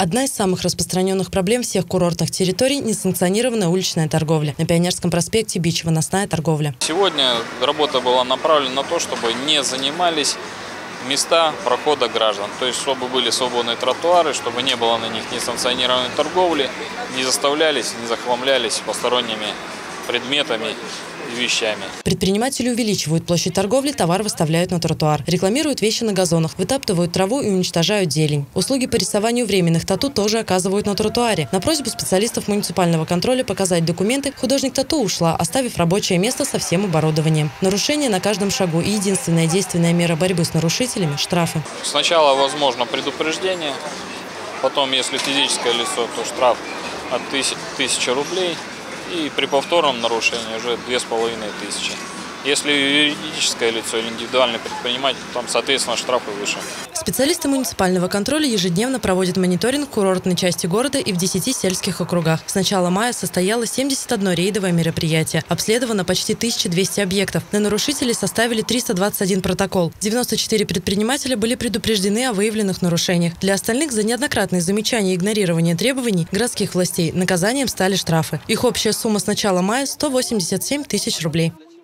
Одна из самых распространенных проблем всех курортных территорий – несанкционированная уличная торговля. На Пионерском проспекте бич, выносная торговля. Сегодня работа была направлена на то, чтобы не занимались места прохода граждан. То есть, чтобы были свободные тротуары, чтобы не было на них несанкционированной торговли, не заставлялись, не захламлялись посторонними предметами и вещами. Предприниматели увеличивают площадь торговли, товар выставляют на тротуар. Рекламируют вещи на газонах, вытаптывают траву и уничтожают зелень. Услуги по рисованию временных тату тоже оказывают на тротуаре. На просьбу специалистов муниципального контроля показать документы художник тату ушла, оставив рабочее место со всем оборудованием. Нарушение на каждом шагу и единственная действенная мера борьбы с нарушителями – штрафы. Сначала возможно предупреждение, потом, если физическое лицо, то штраф от 1000 рублей. И при повторном нарушении уже 2500. Если юридическое лицо или индивидуальный предприниматель, там, соответственно, штрафы выше. Специалисты муниципального контроля ежедневно проводят мониторинг в курортной части города и в 10 сельских округах. С начала мая состоялось 71 рейдовое мероприятие. Обследовано почти 1200 объектов. На нарушителей составили 321 протокол. 94 предпринимателя были предупреждены о выявленных нарушениях. Для остальных за неоднократные замечания и игнорирование требований городских властей наказанием стали штрафы. Их общая сумма с начала мая – 187 000 рублей.